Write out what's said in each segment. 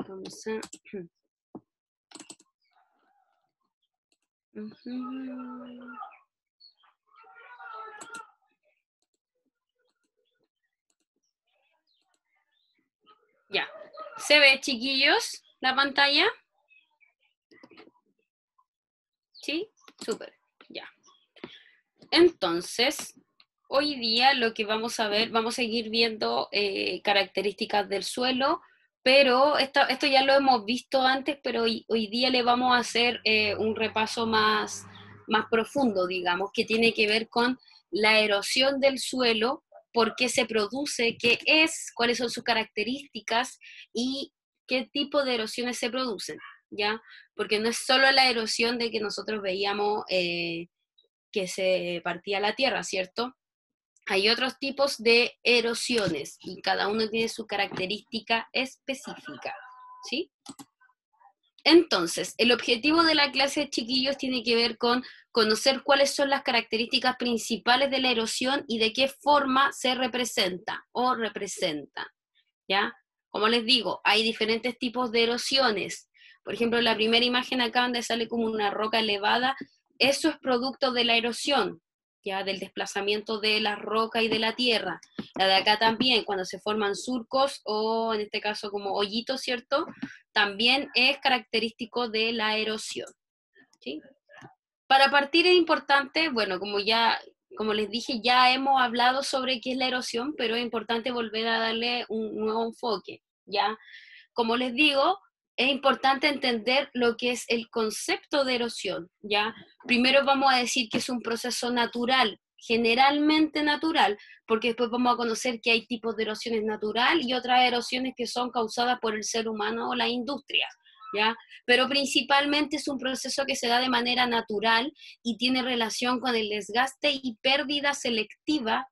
Vamos a... Ya. ¿Se ve, chiquillos, la pantalla? ¿Sí? Súper. Ya. Entonces, hoy día lo que vamos a ver, vamos a seguir viendo características del suelo, pero esto ya lo hemos visto antes, pero hoy día le vamos a hacer un repaso más profundo, digamos, que tiene que ver con la erosión del suelo, por qué se produce, qué es, cuáles son sus características y qué tipo de erosiones se producen, ¿ya? Porque no es solo la erosión de que nosotros veíamos que se partía la tierra, ¿cierto? Hay otros tipos de erosiones y cada uno tiene su característica específica, ¿sí? Entonces, el objetivo de la clase de chiquillos tiene que ver con conocer cuáles son las características principales de la erosión y de qué forma se representa o representan, ¿ya? Como les digo, hay diferentes tipos de erosiones. Por ejemplo, la primera imagen acá donde sale como una roca elevada, eso es producto de la erosión, ya del desplazamiento de la roca y de la tierra. La de acá también, cuando se forman surcos o en este caso como hoyitos, ¿cierto? También es característico de la erosión, ¿sí? Para partir es importante, bueno, como les dije, ya hemos hablado sobre qué es la erosión, pero es importante volver a darle un nuevo enfoque, ¿ya? Como les digo, es importante entender lo que es el concepto de erosión, ¿ya? Primero vamos a decir que es un proceso natural, generalmente natural, porque después vamos a conocer que hay tipos de erosiones natural y otras erosiones que son causadas por el ser humano o la industria, ¿ya? Pero principalmente es un proceso que se da de manera natural y tiene relación con el desgaste y pérdida selectiva,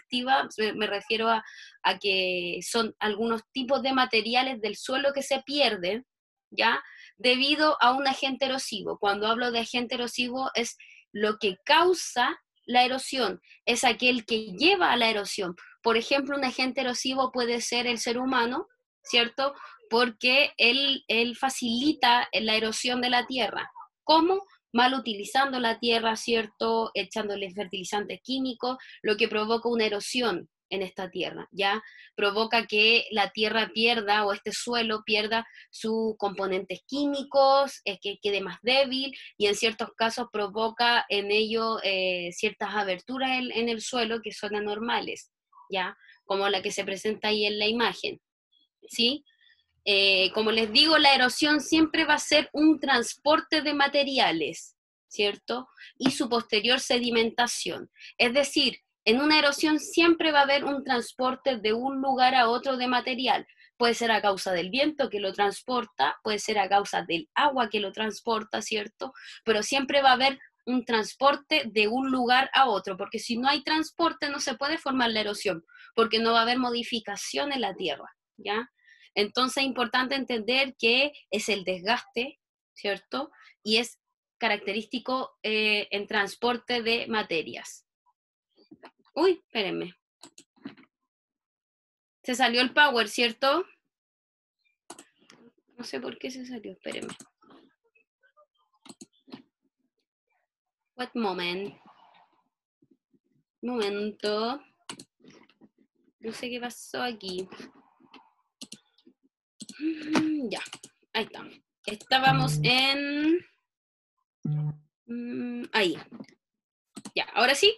me refiero a que son algunos tipos de materiales del suelo que se pierden, ¿ya? Debido a un agente erosivo. Cuando hablo de agente erosivo es lo que causa la erosión, es aquel que lleva a la erosión. Por ejemplo, un agente erosivo puede ser el ser humano, ¿cierto? Porque él facilita la erosión de la tierra. ¿Cómo? Mal utilizando la tierra, ¿cierto? Echándole fertilizantes químicos, lo que provoca una erosión en esta tierra, ¿ya? Provoca que la tierra pierda o este suelo pierda sus componentes químicos, que quede más débil y en ciertos casos provoca en ello ciertas aberturas en el suelo que son anormales, ¿ya? Como la que se presenta ahí en la imagen, ¿sí? Como les digo, la erosión siempre va a ser un transporte de materiales, ¿cierto? Y su posterior sedimentación. Es decir, en una erosión siempre va a haber un transporte de un lugar a otro de material. Puede ser a causa del viento que lo transporta, puede ser a causa del agua que lo transporta, ¿cierto? Pero siempre va a haber un transporte de un lugar a otro, porque si no hay transporte no se puede formar la erosión, porque no va a haber modificación en la tierra, ¿ya? Entonces es importante entender que es el desgaste, ¿cierto? Y es característico en transporte de materias. Uy, espérenme. Se salió el power, ¿cierto? No sé por qué se salió, espérenme. What moment? Momento. No sé qué pasó aquí. Ya, ahí está. Estábamos en... ahí. Ya, ahora sí.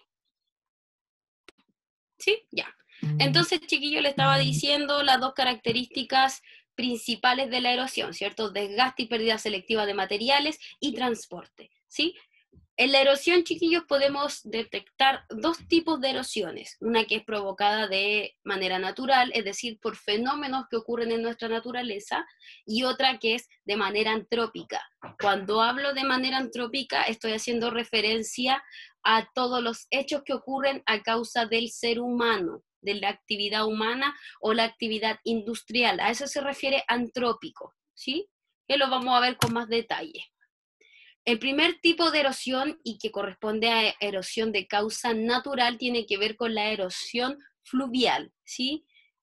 ¿Sí? Ya. Entonces, chiquillo, le estaba diciendo las dos características principales de la erosión, ¿cierto? Desgaste y pérdida selectiva de materiales y transporte, ¿sí? En la erosión, chiquillos, podemos detectar dos tipos de erosiones. Una que es provocada de manera natural, es decir, por fenómenos que ocurren en nuestra naturaleza, y otra que es de manera antrópica. Cuando hablo de manera antrópica, estoy haciendo referencia a todos los hechos que ocurren a causa del ser humano, de la actividad humana o la actividad industrial. A eso se refiere antrópico, ¿sí? Que lo vamos a ver con más detalle. El primer tipo de erosión, y que corresponde a erosión de causa natural, tiene que ver con la erosión fluvial, ¿sí?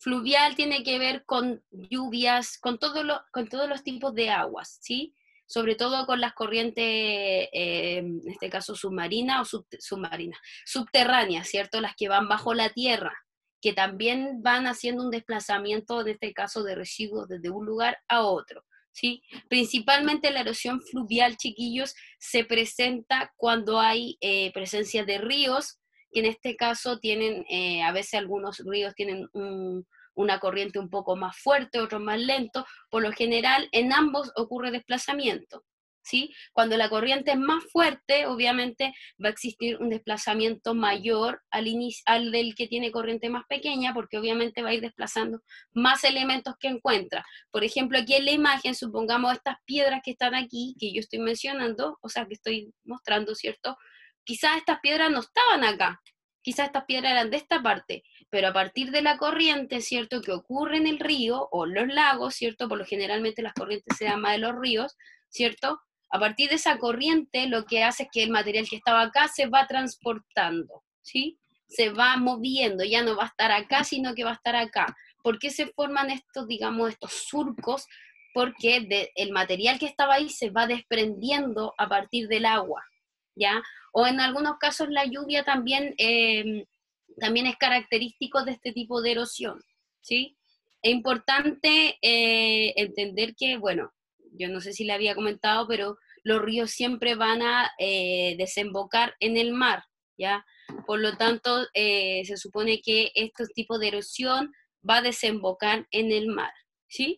Fluvial tiene que ver con lluvias, con todos los tipos de aguas, ¿sí? Sobre todo con las corrientes, en este caso submarina o submarina, subterráneas, ¿cierto? Las que van bajo la tierra, que también van haciendo un desplazamiento, en este caso de residuos, desde un lugar a otro, ¿sí? Principalmente la erosión fluvial, chiquillos, se presenta cuando hay presencia de ríos, que en este caso tienen, a veces algunos ríos tienen una corriente un poco más fuerte, otros más lento. Por lo general, en ambos ocurre desplazamiento, ¿sí? Cuando la corriente es más fuerte, obviamente va a existir un desplazamiento mayor al del que tiene corriente más pequeña, porque obviamente va a ir desplazando más elementos que encuentra. Por ejemplo, aquí en la imagen, supongamos estas piedras que están aquí, que yo estoy mencionando, o sea, que estoy mostrando, ¿cierto? Quizás estas piedras no estaban acá, quizás estas piedras eran de esta parte, pero a partir de la corriente, ¿cierto?, que ocurre en el río o en los lagos, ¿cierto?, por lo generalmente las corrientes se dan más de los ríos, ¿cierto?, a partir de esa corriente lo que hace es que el material que estaba acá se va transportando, ¿sí? Se va moviendo, ya no va a estar acá, sino que va a estar acá. ¿Por qué se forman estos, digamos, estos surcos? Porque el material que estaba ahí se va desprendiendo a partir del agua, ¿ya? O en algunos casos la lluvia también, también es característico de este tipo de erosión, ¿sí? Es importante entender que, bueno, yo no sé si le había comentado, pero los ríos siempre van a desembocar en el mar, ¿ya? Por lo tanto, se supone que este tipo de erosión va a desembocar en el mar, ¿sí?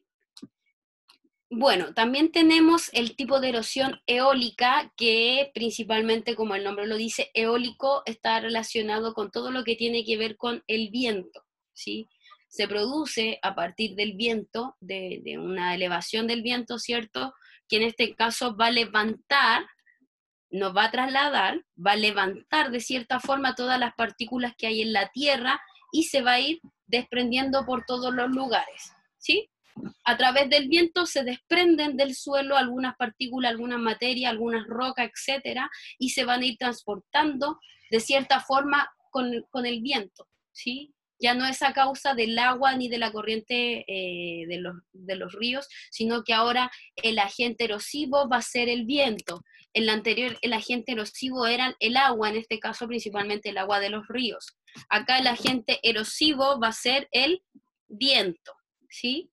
Bueno, también tenemos el tipo de erosión eólica, que principalmente, como el nombre lo dice, eólico está relacionado con todo lo que tiene que ver con el viento, ¿sí? Se produce a partir del viento, de una elevación del viento, ¿cierto? Que en este caso va a levantar, no va a trasladar, va a levantar de cierta forma todas las partículas que hay en la Tierra y se va a ir desprendiendo por todos los lugares, ¿sí? A través del viento se desprenden del suelo algunas partículas, algunas materias, algunas rocas, etcétera, y se van a ir transportando de cierta forma con el viento, ¿sí? Ya no es a causa del agua ni de la corriente de los ríos, sino que ahora el agente erosivo va a ser el viento. En la anterior, el agente erosivo era el agua, en este caso principalmente el agua de los ríos. Acá el agente erosivo va a ser el viento, ¿sí?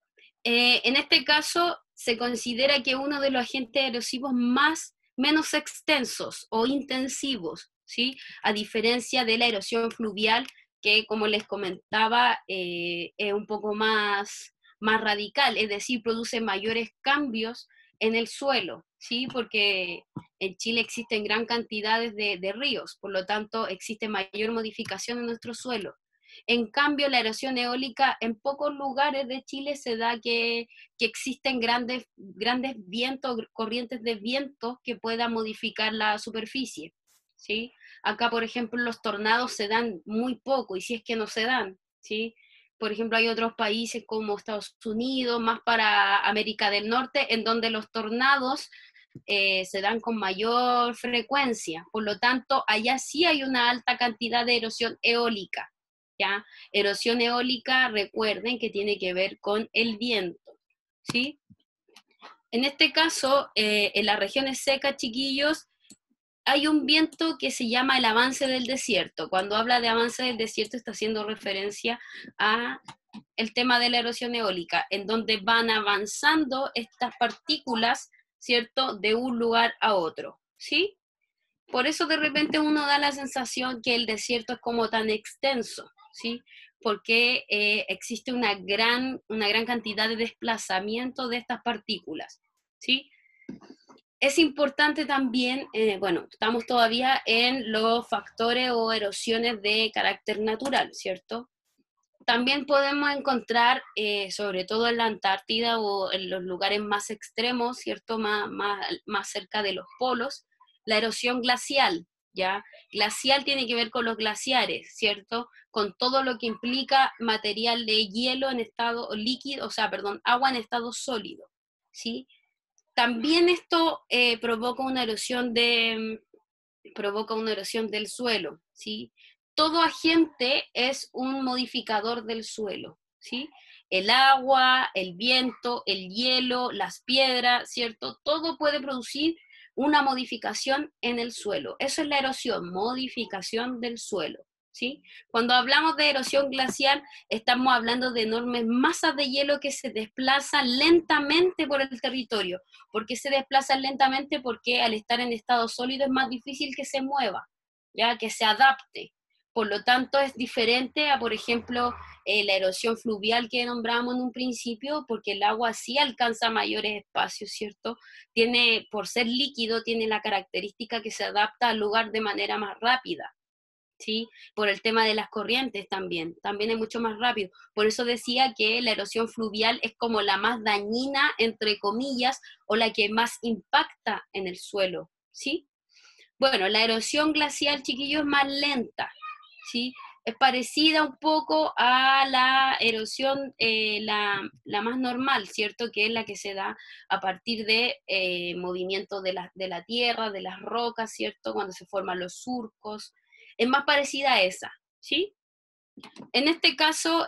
En este caso, se considera que uno de los agentes erosivos menos extensos o intensivos, ¿sí? A diferencia de la erosión fluvial, que como les comentaba, es un poco más radical, es decir, produce mayores cambios en el suelo, ¿sí? Porque en Chile existen gran cantidades de ríos, por lo tanto existe mayor modificación en nuestro suelo. En cambio, la erosión eólica en pocos lugares de Chile se da que existen grandes vientos, corrientes de vientos que puedan modificar la superficie, ¿sí? Acá, por ejemplo, los tornados se dan muy poco, y si es que no se dan, ¿sí? Por ejemplo, hay otros países como Estados Unidos, más para América del Norte, en donde los tornados se dan con mayor frecuencia. Por lo tanto, allá sí hay una alta cantidad de erosión eólica, ¿ya? Erosión eólica, recuerden que tiene que ver con el viento, ¿sí? En este caso, en las regiones secas, chiquillos, hay un viento que se llama el avance del desierto. Cuando habla de avance del desierto está haciendo referencia a el tema de la erosión eólica, en donde van avanzando estas partículas, ¿cierto?, de un lugar a otro, ¿sí? Por eso de repente uno da la sensación que el desierto es como tan extenso, ¿sí? Porque existe una gran cantidad de desplazamiento de estas partículas, ¿sí? Es importante también, bueno, estamos todavía en los factores o erosiones de carácter natural, ¿cierto? También podemos encontrar, sobre todo en la Antártida o en los lugares más extremos, ¿cierto? Más cerca de los polos, la erosión glacial, ¿ya? Glacial tiene que ver con los glaciares, ¿cierto? Con todo lo que implica material de hielo en estado líquido, o sea, perdón, agua en estado sólido, ¿sí? También esto provoca una erosión del suelo, ¿sí? Todo agente es un modificador del suelo, ¿sí? El agua, el viento, el hielo, las piedras, ¿cierto? Todo puede producir una modificación en el suelo. Eso es la erosión, modificación del suelo, ¿sí? Cuando hablamos de erosión glacial, estamos hablando de enormes masas de hielo que se desplazan lentamente por el territorio. ¿Por qué se desplazan lentamente? Porque al estar en estado sólido es más difícil que se mueva, ya que se adapte. Por lo tanto, es diferente a, por ejemplo, la erosión fluvial que nombramos en un principio, porque el agua sí alcanza mayores espacios, ¿cierto? Tiene, por ser líquido, tiene la característica que se adapta al lugar de manera más rápida, ¿sí? Por el tema de las corrientes también es mucho más rápido. Por eso decía que la erosión fluvial es como la más dañina, entre comillas, o la que más impacta en el suelo, ¿sí? Bueno, la erosión glacial, chiquillos, es más lenta, ¿sí? Es parecida un poco a la erosión, la más normal, ¿cierto? Que es la que se da a partir de movimientos de la tierra, de las rocas, ¿cierto? Cuando se forman los surcos. Es más parecida a esa, ¿sí? En este caso,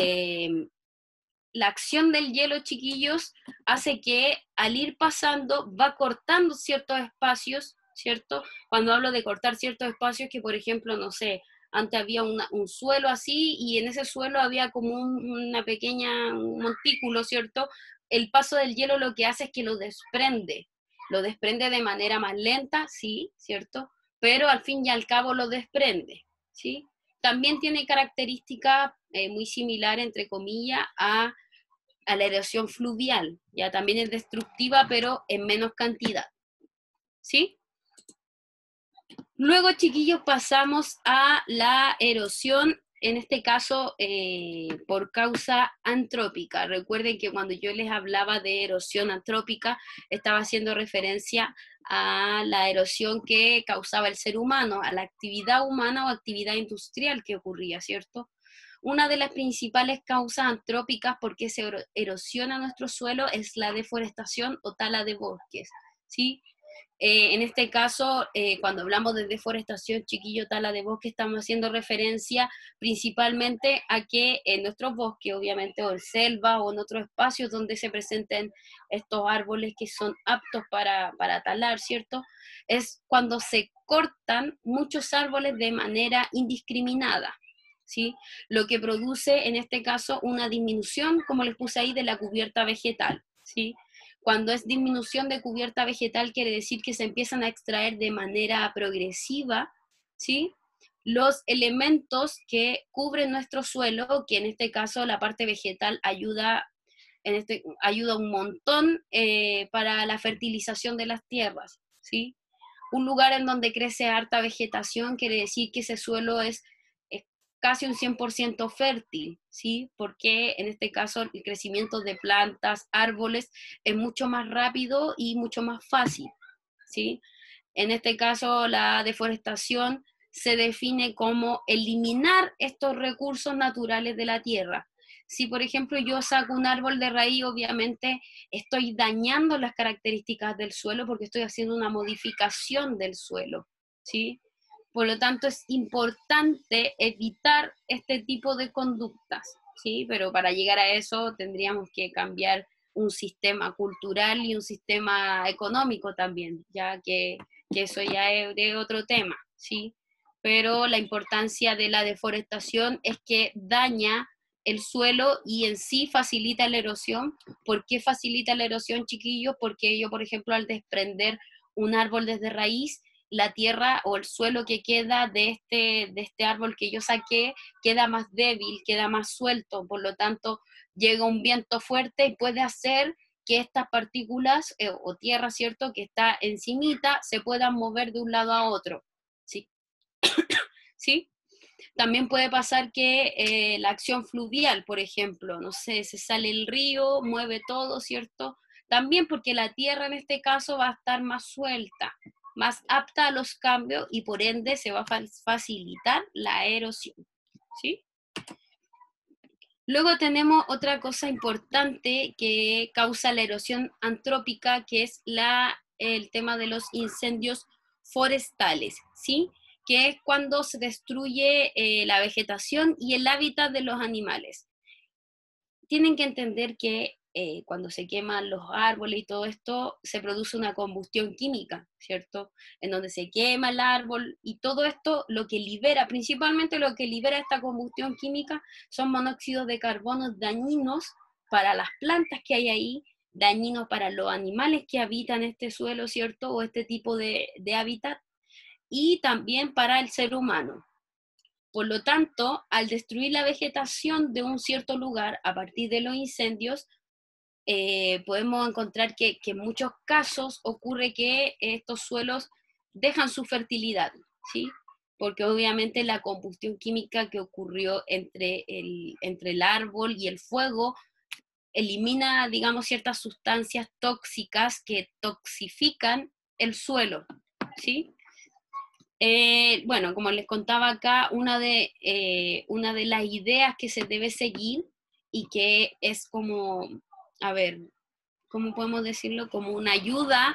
la acción del hielo, chiquillos, hace que al ir pasando va cortando ciertos espacios, ¿cierto? Cuando hablo de cortar ciertos espacios, que por ejemplo, no sé, antes había un suelo así y en ese suelo había como una pequeña un montículo, ¿cierto? El paso del hielo lo que hace es que lo desprende de manera más lenta, sí, ¿cierto? Pero al fin y al cabo lo desprende, ¿sí? También tiene características muy similares, entre comillas, a la erosión fluvial. Ya también es destructiva, pero en menos cantidad. ¿Sí? Luego, chiquillos, pasamos a la erosión, en este caso por causa antrópica. Recuerden que cuando yo les hablaba de erosión antrópica, estaba haciendo referencia a la erosión que causaba el ser humano, a la actividad humana o actividad industrial que ocurría, ¿cierto? Una de las principales causas antrópicas por qué se erosiona nuestro suelo es la deforestación o tala de bosques, ¿sí? En este caso, cuando hablamos de deforestación, chiquillo, tala de bosque, estamos haciendo referencia principalmente a que en nuestros bosques, obviamente, o en selva o en otros espacios donde se presenten estos árboles que son aptos para talar, ¿cierto? Es cuando se cortan muchos árboles de manera indiscriminada, ¿sí? Lo que produce, en este caso, una disminución, como les puse ahí, de la cubierta vegetal, ¿sí? Cuando es disminución de cubierta vegetal, quiere decir que se empiezan a extraer de manera progresiva, ¿sí? Los elementos que cubren nuestro suelo, que en este caso la parte vegetal ayuda, ayuda un montón para la fertilización de las tierras, ¿sí? Un lugar en donde crece harta vegetación quiere decir que ese suelo es casi un 100% fértil, ¿sí? Porque en este caso el crecimiento de plantas, árboles, es mucho más rápido y mucho más fácil, ¿sí? En este caso la deforestación se define como eliminar estos recursos naturales de la tierra. Si, por ejemplo, yo saco un árbol de raíz, obviamente estoy dañando las características del suelo porque estoy haciendo una modificación del suelo, ¿sí? Por lo tanto, es importante evitar este tipo de conductas, ¿sí? Pero para llegar a eso tendríamos que cambiar un sistema cultural y un sistema económico también, ya que eso ya es de otro tema, ¿sí? Pero la importancia de la deforestación es que daña el suelo y en sí facilita la erosión. ¿Por qué facilita la erosión, chiquillos? Porque yo, por ejemplo, al desprender un árbol desde raíz, la tierra o el suelo que queda de este árbol que yo saqué queda más débil, queda más suelto, por lo tanto llega un viento fuerte y puede hacer que estas partículas o tierra, ¿cierto?, que está encimita, se puedan mover de un lado a otro, ¿sí? ¿Sí? También puede pasar que la acción fluvial, por ejemplo, no sé, se sale el río, mueve todo, ¿cierto? También porque la tierra en este caso va a estar más suelta, más apta a los cambios y por ende se va a facilitar la erosión, ¿sí? Luego tenemos otra cosa importante que causa la erosión antrópica, que es el tema de los incendios forestales, ¿sí? Que es cuando se destruye la vegetación y el hábitat de los animales. tienen que entender que cuando se queman los árboles y todo esto, se produce una combustión química, ¿cierto? En donde se quema el árbol y todo esto lo que libera, principalmente lo que libera esta combustión química son monóxidos de carbono dañinos para las plantas que hay ahí, dañinos para los animales que habitan este suelo, ¿cierto? O este tipo de hábitat, y también para el ser humano. Por lo tanto, al destruir la vegetación de un cierto lugar a partir de los incendios, podemos encontrar que en muchos casos ocurre que estos suelos dejan su fertilidad, ¿sí? Porque obviamente la combustión química que ocurrió entre el árbol y el fuego elimina, digamos, ciertas sustancias tóxicas que toxifican el suelo, ¿sí? Bueno, como les contaba acá, una de las ideas que se debe seguir y que es como, a ver, ¿cómo podemos decirlo? Como una ayuda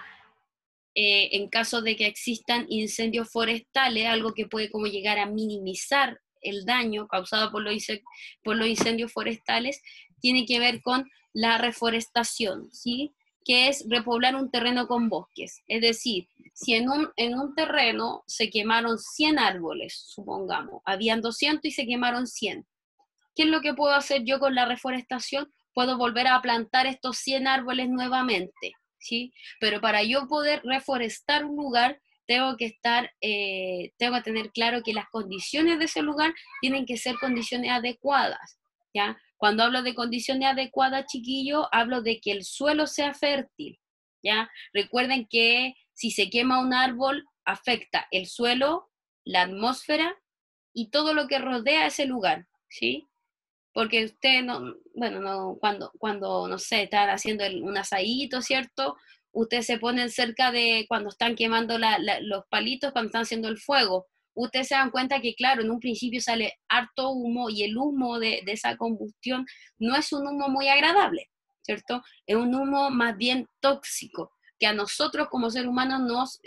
en caso de que existan incendios forestales, algo que puede como llegar a minimizar el daño causado por los incendios forestales, tiene que ver con la reforestación, ¿sí? Que es repoblar un terreno con bosques. Es decir, si en un terreno se quemaron 100 árboles, supongamos, habían 200 y se quemaron 100. ¿Qué es lo que puedo hacer yo con la reforestación? Puedo volver a plantar estos 100 árboles nuevamente, ¿sí? Pero para yo poder reforestar un lugar, tengo que tener claro que las condiciones de ese lugar tienen que ser condiciones adecuadas, ¿ya? Cuando hablo de condiciones adecuadas, chiquillos, hablo de que el suelo sea fértil, ¿ya? Recuerden que si se quema un árbol, afecta el suelo, la atmósfera y todo lo que rodea ese lugar, ¿sí? Porque usted no, bueno, no, cuando no sé, están haciendo un asadito, ¿cierto? Ustedes se ponen cerca de cuando están quemando los palitos, cuando están haciendo el fuego. Ustedes se dan cuenta que, claro, en un principio sale harto humo y el humo de esa combustión no es un humo muy agradable, ¿cierto? Es un humo más bien tóxico, que a nosotros como seres humanos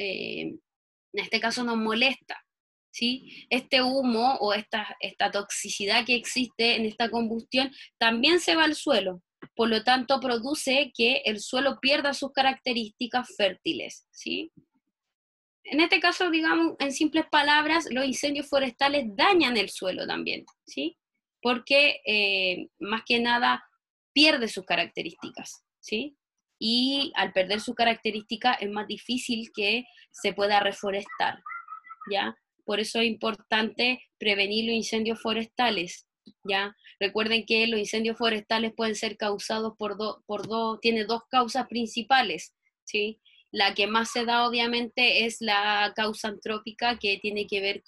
en este caso nos molesta, ¿sí? Este humo o esta toxicidad que existe en esta combustión también se va al suelo, por lo tanto produce que el suelo pierda sus características fértiles, ¿sí? En este caso, digamos, en simples palabras, los incendios forestales dañan el suelo también, ¿sí? Porque más que nada pierde sus características, ¿sí? Y al perder sus características es más difícil que se pueda reforestar, ¿ya? Por eso es importante prevenir los incendios forestales, ¿ya? Recuerden que los incendios forestales pueden ser causados tiene dos causas principales, ¿sí? La que más se da obviamente es la causa antrópica, que tiene que ver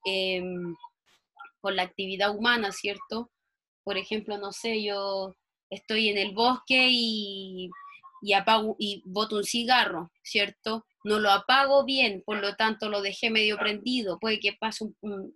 con la actividad humana, ¿cierto? Por ejemplo, no sé, yo estoy en el bosque y apago y boto un cigarro, ¿cierto? No lo apago bien, por lo tanto lo dejé medio prendido, puede que pase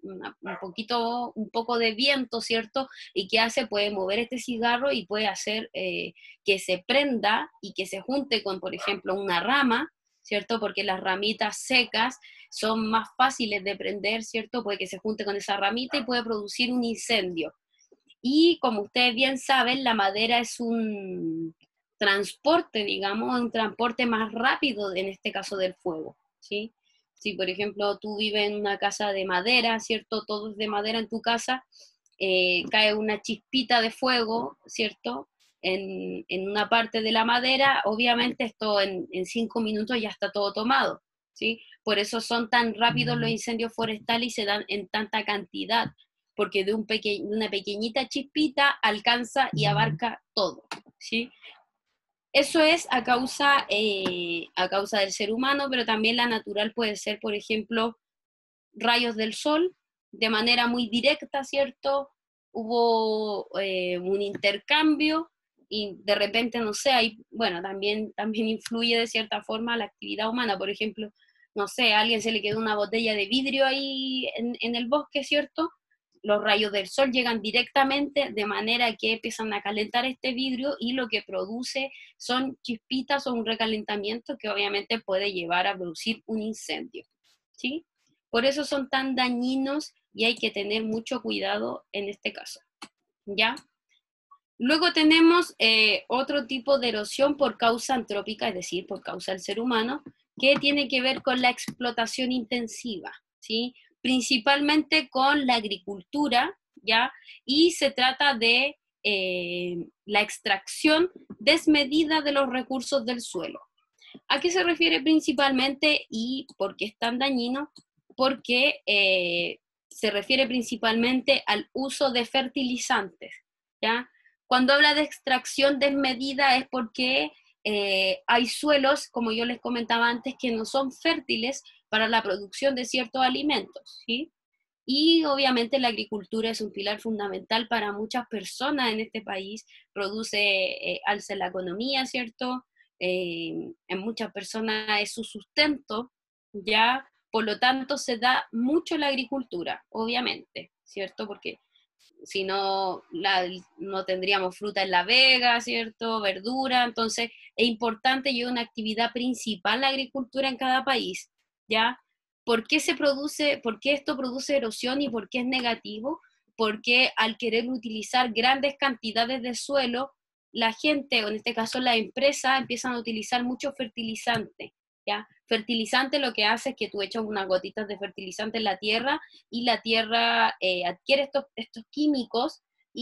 un poco de viento, ¿cierto? Y ¿qué hace? Puede mover este cigarro y puede hacer que se prenda y que se junte con, por ejemplo, una rama, ¿cierto? Porque las ramitas secas son más fáciles de prender, ¿cierto? Puede que se junte con esa ramita y puede producir un incendio. Y como ustedes bien saben, la madera es un transporte, digamos, un transporte más rápido en este caso del fuego, ¿sí? Si por ejemplo tú vives en una casa de madera, ¿cierto? Todo es de madera en tu casa, cae una chispita de fuego, ¿cierto? En una parte de la madera, obviamente esto en 5 minutos ya está todo tomado, ¿sí? Por eso son tan rápidos los incendios forestales y se dan en tanta cantidad, porque de una pequeñita chispita alcanza y abarca todo, ¿sí? Eso es a causa del ser humano, pero también la natural puede ser, por ejemplo, rayos del sol de manera muy directa, ¿cierto? Hubo un intercambio y de repente, no sé, bueno, también influye de cierta forma la actividad humana, por ejemplo, no sé, a alguien se le quedó una botella de vidrio ahí en el bosque, ¿cierto? Los rayos del sol llegan directamente de manera que empiezan a calentar este vidrio y lo que produce son chispitas o un recalentamiento que obviamente puede llevar a producir un incendio, ¿sí? Por eso son tan dañinos y hay que tener mucho cuidado en este caso, ¿ya? Luego tenemos otro tipo de erosión por causa antrópica, es decir, por causa del ser humano, que tiene que ver con la explotación intensiva, ¿sí? Principalmente con la agricultura, ¿ya? Y se trata de la extracción desmedida de los recursos del suelo. ¿A qué se refiere principalmente y por qué es tan dañino? Porque se refiere principalmente al uso de fertilizantes, ¿ya? Cuando habla de extracción desmedida es porque hay suelos, como yo les comentaba antes, que no son fértiles para la producción de ciertos alimentos, ¿sí? Y obviamente la agricultura es un pilar fundamental para muchas personas en este país, produce, alza la economía, ¿cierto? En muchas personas es su sustento, ¿ya? Por lo tanto, se da mucho la agricultura, obviamente, ¿cierto? Porque si no, no tendríamos fruta en la vega, ¿cierto? Verdura, entonces es importante y es una actividad principal la agricultura en cada país, ¿ya? ¿Por qué se produce, por qué esto produce erosión y por qué es negativo? Porque al querer utilizar grandes cantidades de suelo, la gente, o en este caso la empresa, empiezan a utilizar mucho fertilizante, ¿ya? Fertilizante lo que hace es que tú echas unas gotitas de fertilizante en la tierra y la tierra adquiere estos químicos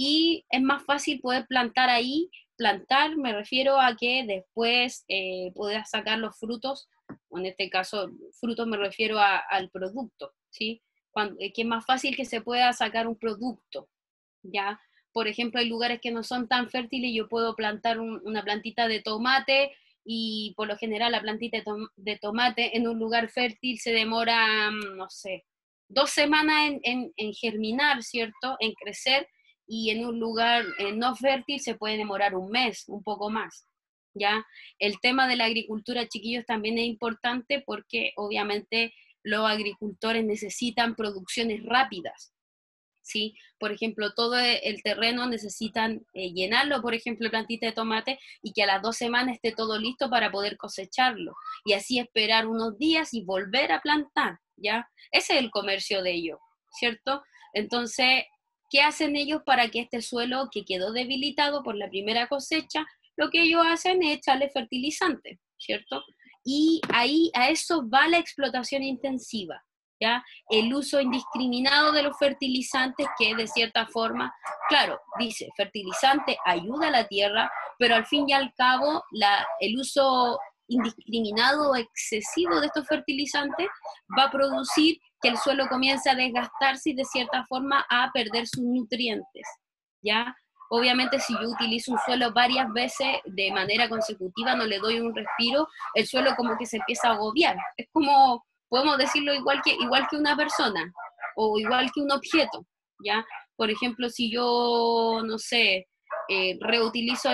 y es más fácil poder plantar ahí. Plantar me refiero a que después puedas sacar los frutos, o en este caso frutos me refiero al producto, ¿sí? Que es más fácil que se pueda sacar un producto, ¿ya? Por ejemplo, hay lugares que no son tan fértiles, yo puedo plantar una plantita de tomate y por lo general la plantita de tomate en un lugar fértil se demora, no sé, 2 semanas en germinar, ¿cierto? En crecer, y en un lugar no fértil se puede demorar un mes, un poco más, ¿ya? El tema de la agricultura, chiquillos, también es importante porque obviamente los agricultores necesitan producciones rápidas, ¿sí? Por ejemplo, todo el terreno necesitan llenarlo, por ejemplo, plantita de tomate, y que a las 2 semanas esté todo listo para poder cosecharlo. Y así esperar unos días y volver a plantar, ¿ya? Ese es el comercio de ellos, ¿cierto? Entonces, ¿qué hacen ellos para que este suelo que quedó debilitado por la primera cosecha, lo que ellos hacen es echarle fertilizante, ¿cierto? Y ahí a eso va la explotación intensiva, ¿ya? El uso indiscriminado de los fertilizantes que de cierta forma, claro, dice, fertilizante ayuda a la tierra, pero al fin y al cabo el uso indiscriminado o excesivo de estos fertilizantes va a producir que el suelo comience a desgastarse y de cierta forma a perder sus nutrientes, ¿ya? Obviamente si yo utilizo un suelo varias veces de manera consecutiva, no le doy un respiro, el suelo como que se empieza a agobiar. Es como, podemos decirlo igual que una persona o igual que un objeto, ¿ya? Por ejemplo, si yo, no sé, reutilizo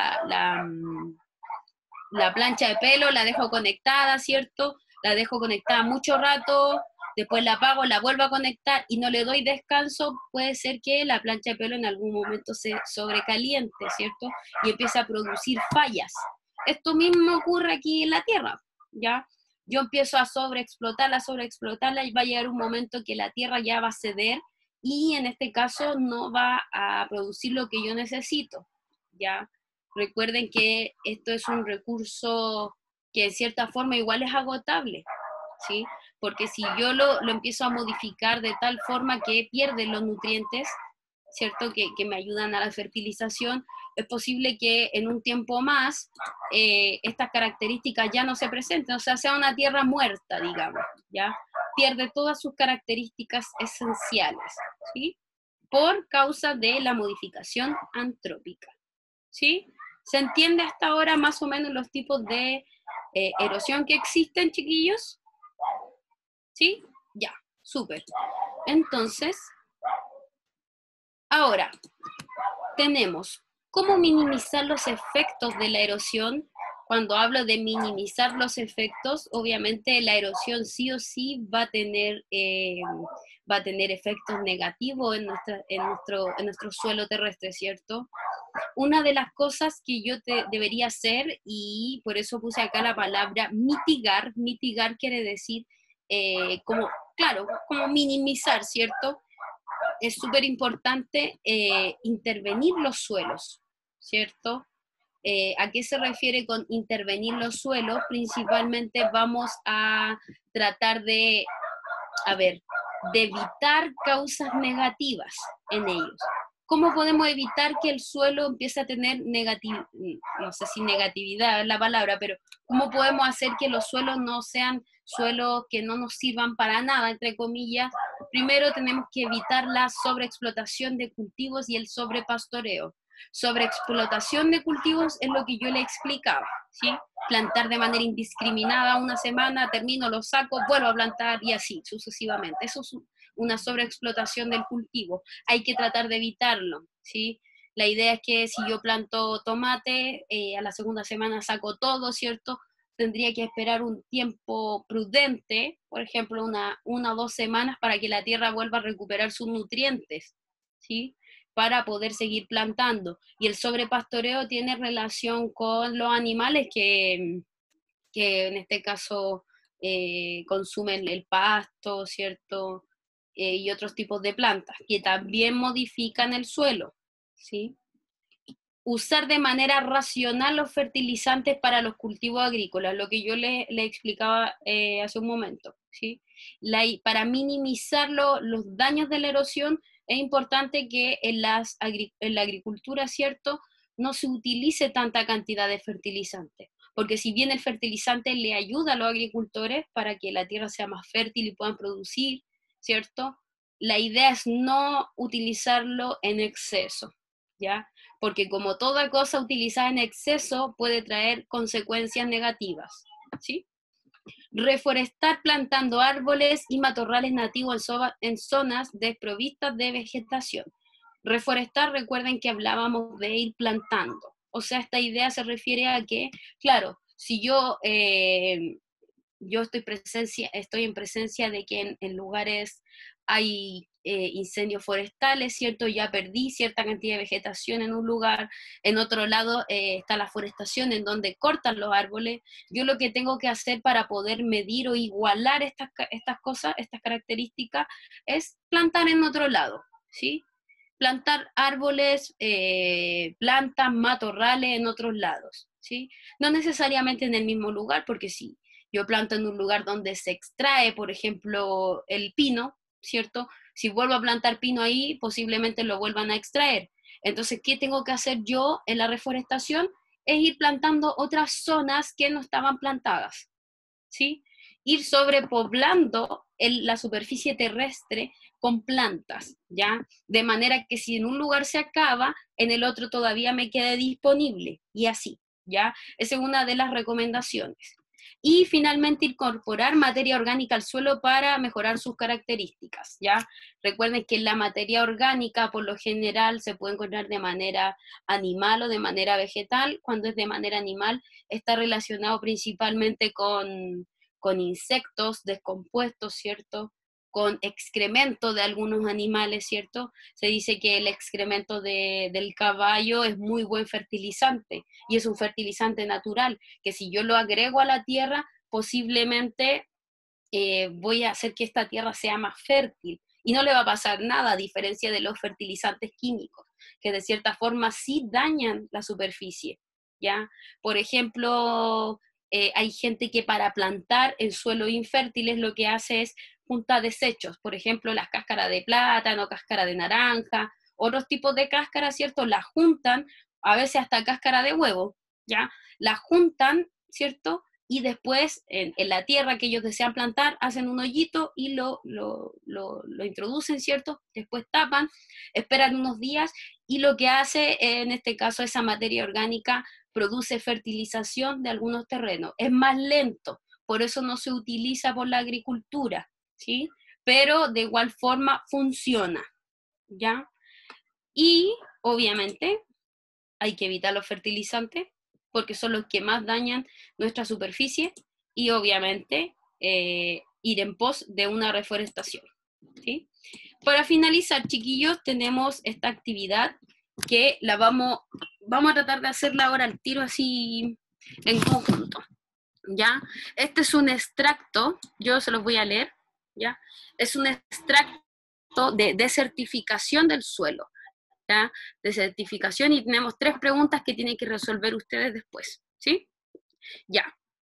la plancha de pelo, la dejo conectada, ¿cierto? La dejo conectada mucho rato, después la apago, la vuelvo a conectar y no le doy descanso, puede ser que la plancha de pelo en algún momento se sobrecaliente, ¿cierto? Y empiece a producir fallas. Esto mismo ocurre aquí en la Tierra, ¿ya? Yo empiezo a sobreexplotarla y va a llegar un momento que la Tierra ya va a ceder y en este caso no va a producir lo que yo necesito, ¿ya? Recuerden que esto es un recurso que en cierta forma igual es agotable, ¿sí? Porque si yo lo empiezo a modificar de tal forma que pierde los nutrientes, ¿cierto? Que me ayudan a la fertilización, es posible que en un tiempo más estas características ya no se presenten, o sea una tierra muerta, digamos, ¿ya? Pierde todas sus características esenciales, ¿sí? Por causa de la modificación antrópica, ¿sí? ¿Se entiende hasta ahora más o menos los tipos de erosión que existen, chiquillos? ¿Sí? Ya, súper. Entonces, ahora tenemos cómo minimizar los efectos de la erosión. Cuando hablo de minimizar los efectos, obviamente la erosión sí o sí va a tener efectos negativos en nuestro suelo terrestre, ¿cierto? Una de las cosas que yo debería hacer, y por eso puse acá la palabra mitigar quiere decir como, claro, como minimizar, ¿cierto? Es súper importante intervenir los suelos, ¿cierto? ¿A qué se refiere con intervenir los suelos? Principalmente vamos a tratar de, a ver, de evitar causas negativas en ellos. ¿Cómo podemos evitar que el suelo empiece a tener no sé si negatividad es la palabra, pero cómo podemos hacer que los suelos no sean suelos que no nos sirvan para nada, entre comillas? Primero tenemos que evitar la sobreexplotación de cultivos y el sobrepastoreo. Sobreexplotación de cultivos es lo que yo le explicaba, ¿sí? Plantar de manera indiscriminada una semana, termino, lo saco, vuelvo a plantar y así sucesivamente. Eso es una sobreexplotación del cultivo. Hay que tratar de evitarlo, ¿sí? La idea es que si yo planto tomate, a la segunda semana saco todo, ¿cierto? Tendría que esperar un tiempo prudente, por ejemplo, una o 2 semanas para que la tierra vuelva a recuperar sus nutrientes, ¿sí? Para poder seguir plantando. Y el sobrepastoreo tiene relación con los animales que en este caso consumen el pasto, ¿cierto? Y otros tipos de plantas, que también modifican el suelo, ¿sí? Usar de manera racional los fertilizantes para los cultivos agrícolas, lo que yo le explicaba hace un momento, ¿sí? Para minimizar los daños de la erosión, es importante que en la agricultura, ¿cierto?, no se utilice tanta cantidad de fertilizantes, porque si bien el fertilizante le ayuda a los agricultores para que la tierra sea más fértil y puedan producir, ¿cierto?, la idea es no utilizarlo en exceso, ¿ya? Porque como toda cosa utilizada en exceso puede traer consecuencias negativas, ¿sí? Reforestar plantando árboles y matorrales nativos en zonas desprovistas de vegetación. Reforestar, recuerden que hablábamos de ir plantando. O sea, esta idea se refiere a que, claro, si yo estoy en presencia de que en lugares hay incendios forestales, ¿cierto? Ya perdí cierta cantidad de vegetación en un lugar, en otro lado está la forestación en donde cortan los árboles. Yo lo que tengo que hacer para poder medir o igualar estas cosas, estas características, es plantar en otro lado, ¿sí? Plantar árboles, plantas, matorrales en otros lados, ¿sí? No necesariamente en el mismo lugar, porque si yo planto en un lugar donde se extrae, por ejemplo, el pino, ¿cierto? Si vuelvo a plantar pino ahí, posiblemente lo vuelvan a extraer. Entonces, ¿qué tengo que hacer yo en la reforestación? Es ir plantando otras zonas que no estaban plantadas, ¿sí? Ir sobrepoblando la superficie terrestre con plantas, ¿ya? De manera que si en un lugar se acaba, en el otro todavía me quede disponible, y así, ¿ya? Esa es una de las recomendaciones. Y finalmente incorporar materia orgánica al suelo para mejorar sus características, ¿ya? Recuerden que la materia orgánica por lo general se puede encontrar de manera animal o de manera vegetal. Cuando es de manera animal está relacionado principalmente con insectos descompuestos, ¿cierto? Con excremento de algunos animales, ¿cierto? Se dice que el excremento del caballo es muy buen fertilizante y es un fertilizante natural, que si yo lo agrego a la tierra, posiblemente voy a hacer que esta tierra sea más fértil y no le va a pasar nada, a diferencia de los fertilizantes químicos, que de cierta forma sí dañan la superficie, ¿ya? Por ejemplo, hay gente que para plantar en suelos infértiles lo que hace es juntar desechos, por ejemplo, las cáscaras de plátano, cáscara de naranja, otros tipos de cáscaras, ¿cierto? Las juntan, a veces hasta cáscara de huevo, ¿ya? Las juntan, ¿cierto? Y después en la tierra que ellos desean plantar, hacen un hoyito y lo introducen, ¿cierto? Después tapan, esperan unos días y lo que hace en este caso esa materia orgánica produce fertilización de algunos terrenos. Es más lento, por eso no se utiliza por la agricultura, ¿sí? Pero de igual forma funciona, ¿ya? Y obviamente hay que evitar los fertilizantes porque son los que más dañan nuestra superficie y obviamente ir en pos de una reforestación, ¿sí? Para finalizar, chiquillos, tenemos esta actividad que vamos a tratar de hacerla ahora al tiro así en conjunto, ¿ya? Este es un extracto, yo se los voy a leer, ¿ya? Es un extracto de desertificación del suelo. ¿ya? Desertificación, y tenemos 3 preguntas que tienen que resolver ustedes después, ¿sí? Ya.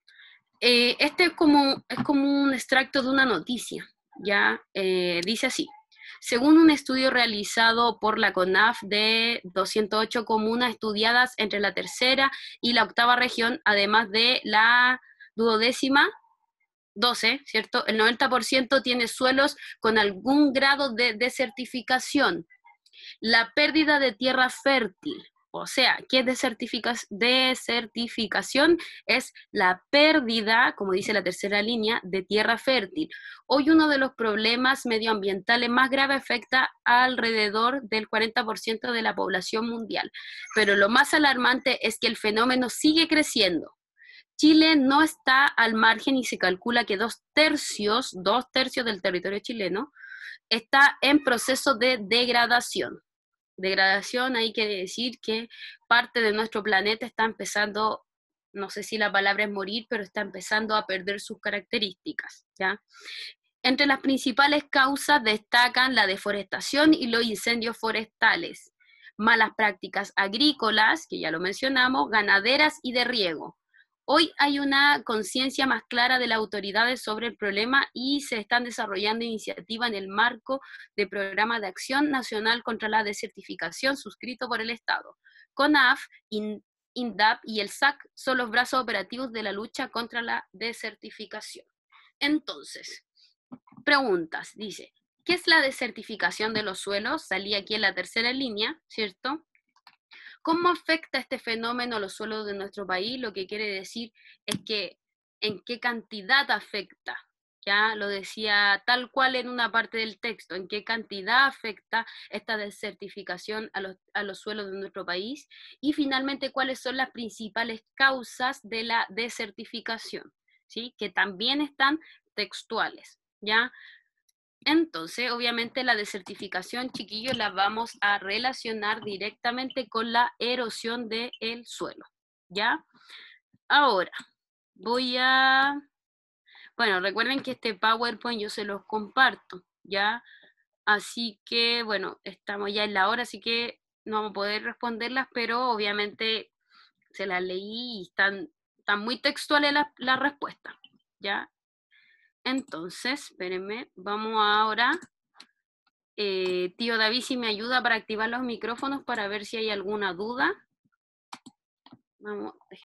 Este es como un extracto de una noticia, ¿ya? Dice así: según un estudio realizado por la CONAF de 208 comunas estudiadas entre la tercera y la octava región, además de la duodécima, 12, ¿cierto? El 90% tiene suelos con algún grado de desertificación. La pérdida de tierra fértil, o sea, ¿qué es desertificación? Es la pérdida, como dice la tercera línea, de tierra fértil. Hoy uno de los problemas medioambientales más graves afecta alrededor del 40% de la población mundial, pero lo más alarmante es que el fenómeno sigue creciendo. Chile no está al margen y se calcula que dos tercios del territorio chileno está en proceso de degradación. Degradación, ahí quiere decir que parte de nuestro planeta está empezando, no sé si la palabra es morir, pero está empezando a perder sus características, ¿ya? Entre las principales causas destacan la deforestación y los incendios forestales, malas prácticas agrícolas, que ya lo mencionamos, ganaderas y de riego. Hoy hay una conciencia más clara de las autoridades sobre el problema y se están desarrollando iniciativas en el marco del Programa de Acción Nacional contra la Desertificación suscrito por el Estado. CONAF, INDAP y el SAC son los brazos operativos de la lucha contra la desertificación. Entonces, preguntas, dice, ¿qué es la desertificación de los suelos? Salí aquí en la tercera línea, ¿cierto? ¿Cómo afecta este fenómeno a los suelos de nuestro país? Lo que quiere decir es que en qué cantidad afecta. Ya lo decía tal cual en una parte del texto, en qué cantidad afecta esta desertificación a los suelos de nuestro país, y finalmente cuáles son las principales causas de la desertificación, ¿sí? Que también están textuales, ¿ya? Entonces, obviamente la desertificación, chiquillos, la vamos a relacionar directamente con la erosión del suelo, ¿ya? Ahora, bueno, recuerden que este PowerPoint yo se los comparto, ¿ya? Así que, bueno, estamos ya en la hora, así que no vamos a poder responderlas, pero obviamente se las leí y están muy textuales las respuestas, ¿ya? Entonces, espérenme, vamos ahora. Tío David, si me ayuda para activar los micrófonos para ver si hay alguna duda. Vamos,